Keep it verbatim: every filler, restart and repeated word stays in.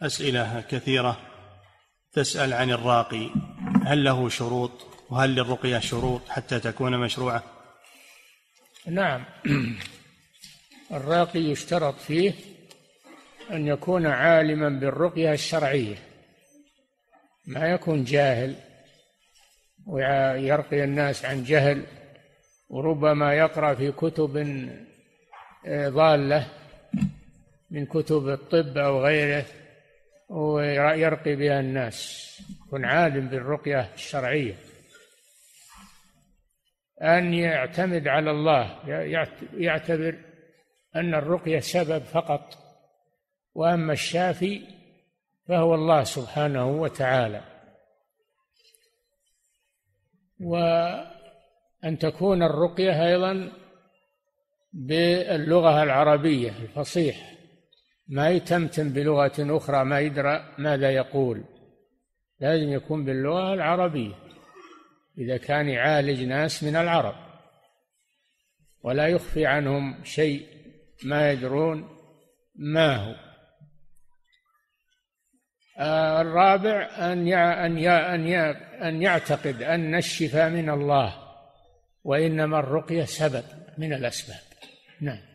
أسئلة كثيرة تسأل عن الراقي، هل له شروط؟ وهل للرقية شروط حتى تكون مشروعة؟ نعم، الراقي يشترط فيه أن يكون عالما بالرقية الشرعية، ما يكون جاهل ويرقي الناس عن جهل، وربما يقرأ في كتب ضالة من كتب الطب أو غيره ويرقي بها الناس. يكون عالم بالرقية الشرعية، أن يعتمد على الله، يعتبر أن الرقية سبب فقط، وأما الشافي فهو الله سبحانه وتعالى. وأن تكون الرقية أيضا باللغة العربية الفصيح، ما يتمتم بلغة أخرى ما يدرى ماذا يقول، لازم يكون باللغة العربية إذا كان يعالج ناس من العرب، ولا يخفي عنهم شيء ما يدرون ما هو. الرابع أن أن يعتقد أن الشفاء من الله، وإنما الرقية سبب من الأسباب. نعم.